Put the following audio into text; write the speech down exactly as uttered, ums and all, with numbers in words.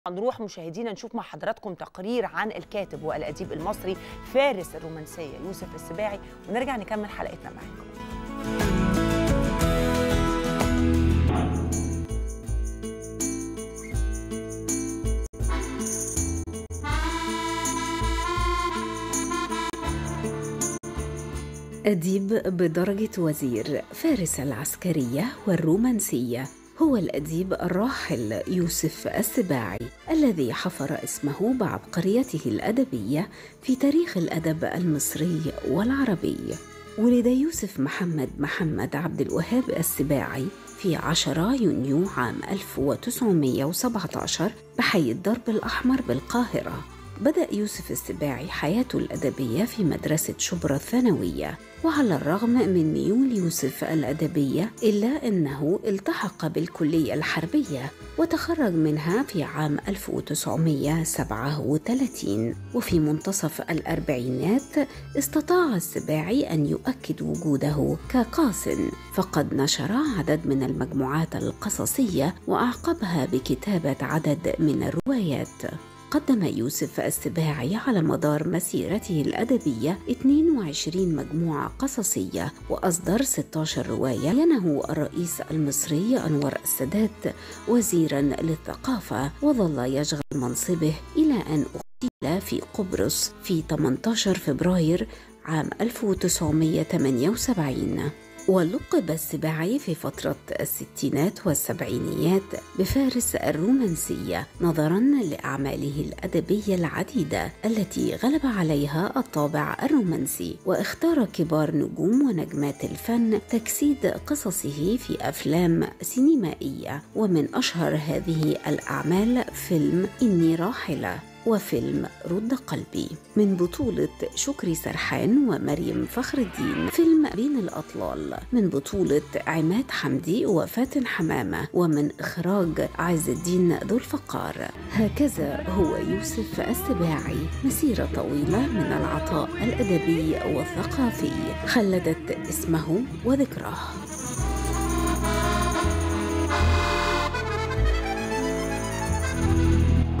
هنروح مشاهدينا نشوف مع حضراتكم تقرير عن الكاتب والأديب المصري فارس الرومانسية يوسف السباعي، ونرجع نكمل حلقتنا معاكم. أديب بدرجة وزير، فارس العسكرية والرومانسية، هو الأديب الراحل يوسف السباعي الذي حفر اسمه بعبقريته الأدبية في تاريخ الأدب المصري والعربي. ولد يوسف محمد محمد عبد الوهاب السباعي في عشرة يونيو عام ألف وتسعمائة وسبعة عشر بحي الدرب الأحمر بالقاهرة. بدأ يوسف السباعي حياته الأدبية في مدرسة شبرا الثانوية، وعلى الرغم من ميول يوسف الأدبية إلا أنه التحق بالكلية الحربية وتخرج منها في عام ألف وتسعمائة وسبعة وثلاثين. وفي منتصف الأربعينات استطاع السباعي أن يؤكد وجوده كقاص، فقد نشر عدد من المجموعات القصصية وأعقبها بكتابة عدد من الروايات. قدم يوسف السباعي على مدار مسيرته الأدبية اثنين وعشرين مجموعة قصصية، وأصدر ستة عشر رواية. ينه الرئيس المصري أنور السادات وزيراً للثقافة، وظل يشغل منصبه إلى أن اغتيل في قبرص في ثمانية عشر فبراير عام ألف وتسعمائة وثمانية وسبعين. ولقب السباعي في فترة الستينات والسبعينيات بفارس الرومانسية نظراً لأعماله الأدبية العديدة التي غلب عليها الطابع الرومانسي، واختار كبار نجوم ونجمات الفن تجسيد قصصه في أفلام سينمائية، ومن أشهر هذه الأعمال فيلم إني راحلة وفيلم رد قلبي من بطولة شكري سرحان ومريم فخر الدين، فيلم بين الأطلال من بطولة عماد حمدي وفاتن حمامة، ومن إخراج عز الدين ذو الفقار. هكذا هو يوسف السباعي، مسيرة طويلة من العطاء الأدبي والثقافي خلدت اسمه وذكراه.